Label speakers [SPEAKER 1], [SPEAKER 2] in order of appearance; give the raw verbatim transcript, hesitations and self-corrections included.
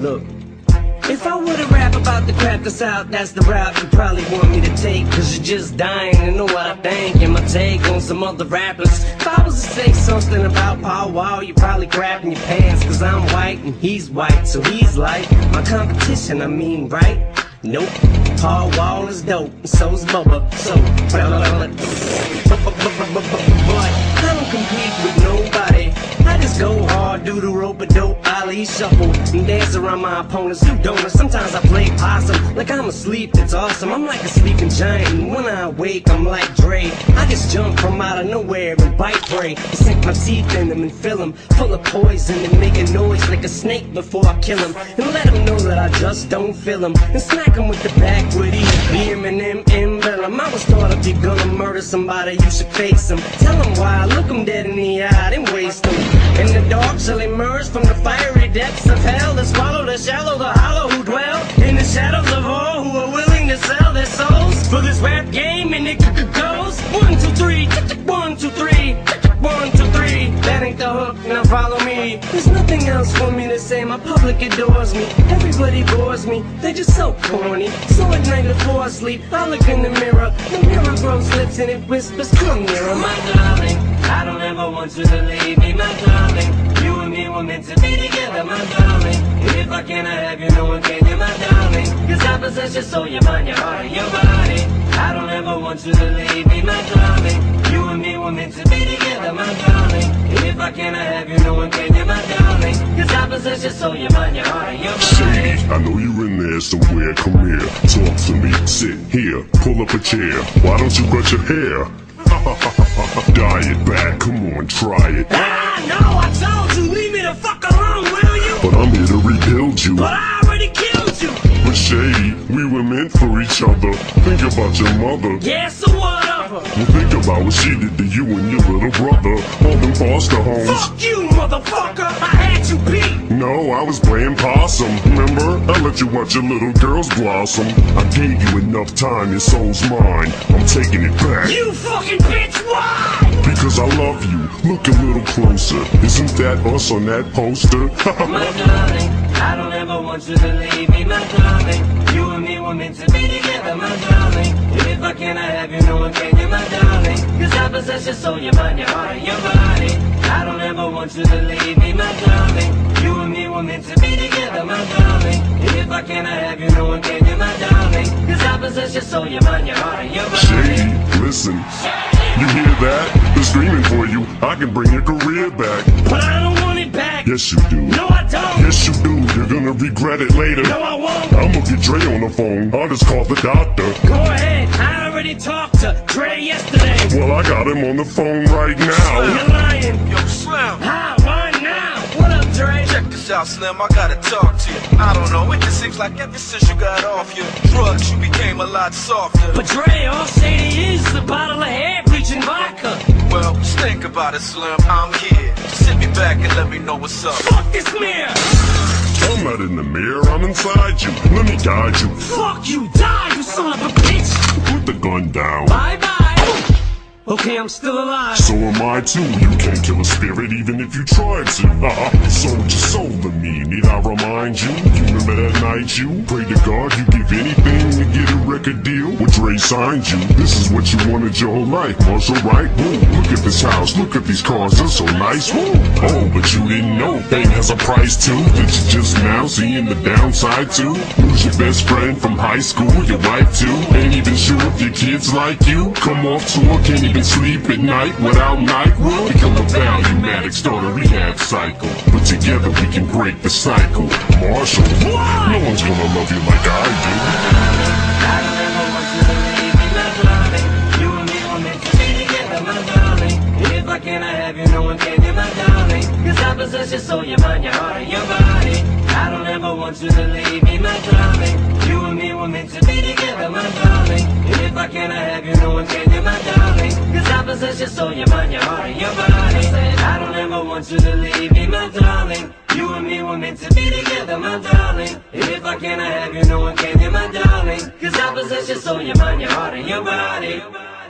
[SPEAKER 1] Look, if I were to rap about the crap that's out, that's the route you probably want me to take. Cause you're just dying to know what I think and my take on some other rappers. If I was to say something about Paul Wall, you're probably crapping your pants. Cause I'm white and he's white, so he's like my competition, I mean, right? Nope, Paul Wall is dope, and so's Bubba, so but I don't compete with nobody. I just go hard, do the rope-a-dope, Ali shuffle, and dance around my opponents who don't. Sometimes I play possum, like I'm asleep, it's awesome. I'm like a sleeping giant, and when I wake, I'm like Dre. I just jump from out of nowhere and bite prey, and sink my teeth in them and fill them full of poison, and make a noise like a snake before I kill him, and let him know that I just don't feel him, and smack him with the backwood E, B M and M, emblem. I was taught if you're gonna murder somebody, you should face him. Tell him why, look him dead in the eye, then waste him. In the dark shall emerge from the fiery depths of hell, to swallow the shallow, the hollow who dwell in the shadows of all who are willing to sell their souls for this rap game. And it goes one, two, three, one, two, three, one, two, three. That ain't the hook, now follow me. There's nothing else for me to say, my public adores me. Everybody bores me, they're just so corny. So at night before I sleep, I look in the mirror. The mirror grows lips and it whispers, come nearer, my darling. I don't ever want you to leave me, my darling. You and me were meant to be together, my darling. If I cannot have you, no one can, you, my darling. Cause I possess your soul, your mind, your heart, and your body. I don't ever want you to leave me, my darling. You and me were meant to be together, my darling. If I cannot have you, no one can, you, my darling. Cause I possess your soul, your mind, your heart, and your body.
[SPEAKER 2] Shady, I know you're in there somewhere, come here. Talk to me, sit here, pull up a chair. Why don't you cut your hair? Dye it back, come on, try it.
[SPEAKER 1] Ah, no, I told you, leave me the fuck alone, will you?
[SPEAKER 2] But I'm here to rebuild you.
[SPEAKER 1] But I already killed you.
[SPEAKER 2] But Shady, we were meant for each other. Think about your mother.
[SPEAKER 1] Yeah, so what of her?
[SPEAKER 2] Well, think about what she did to you and your little brother. All them foster homes.
[SPEAKER 1] Fuck you, motherfucker, I had you beat.
[SPEAKER 2] No, I was playing possum, remember? I let you watch your little girls blossom. I gave you enough time, your soul's mine. I'm taking it back.
[SPEAKER 1] You fucking bitch, why?
[SPEAKER 2] Because I love you, look a little closer. Isn't that us on that poster?
[SPEAKER 1] My darling, I don't ever want you to leave me, my darling. You and me were meant to be together, my darling. If I cannot have you, no one can, you, my darling. Cause I possess your soul, your mind, your heart, and your body. I don't ever want you to leave me, my darling. You and me were meant to be together, my darling. If I cannot have you, no one can, you, my darling. Cause I possess your soul, your mind, your heart, and your body.
[SPEAKER 2] Shady, listen. You hear that? They're screaming for you. I can bring your career back.
[SPEAKER 1] But I don't want it back.
[SPEAKER 2] Yes, you do.
[SPEAKER 1] No, I don't.
[SPEAKER 2] Yes, you do. You're gonna regret it later.
[SPEAKER 1] No, I won't.
[SPEAKER 2] I'ma get Dre on the phone. I'll just call the doctor.
[SPEAKER 1] Go ahead. I already talked to Dre yesterday.
[SPEAKER 2] Well, I got him on the phone right now.
[SPEAKER 1] You're lying.
[SPEAKER 3] Yo, Slim.
[SPEAKER 1] Hi, why now? What up, Dre?
[SPEAKER 3] Check this out, Slim. I gotta talk to you. I don't know. It just seems like ever since you got off your drugs, you became a lot softer.
[SPEAKER 1] But Dre, all Shady is a bottle of hair-bleaching vodka.
[SPEAKER 3] Well, just think about it, Slim. I'm here. Just sit me back and let me know what's up.
[SPEAKER 1] Fuck this mirror.
[SPEAKER 2] I'm not in the mirror. I'm inside you. Let me guide you.
[SPEAKER 1] Fuck you, die, you son of a bitch.
[SPEAKER 2] Put the gun down.
[SPEAKER 1] Bye-bye. Okay, I'm still alive.
[SPEAKER 2] So am I too. You can't kill a spirit even if you tried to. Uh-uh. Sold your soul to me. Need I remind you? You remember that night you prayed to God you give anything to get a record deal? When Dre signed you, this is what you wanted your whole life. Marshall right? Woo. Look at this house. Look at these cars. They're so nice. Woo. Oh, but you didn't know fame has a price too. That you just now seeing the downside too. Lose your best friend from high school, your wife too. Ain't even sure if your kids like you. Come off tour, can't even sleep at night without NyQuil. Become a valuematic, start a rehab cycle. But together we can break the cycle. Marshall, no one's gonna love you like I do.
[SPEAKER 1] I don't ever want you to leave me, my darling. You and me were meant to be together, my darling. If I cannot have you, no one can, you, my darling. Cause I possess your soul, your mind, your heart, and your body. I don't ever want you to leave me, my darling. You and me were meant to be together, my darling. If I cannot have you, no one can, you, my darling. Cause I possess your soul, your mind, your heart, and your body. I don't ever want you to leave me, my darling. You and me were meant to be together, my darling. If I cannot have you, no one can, you, my darling. Cause I possess your soul, your mind, your heart, and your body.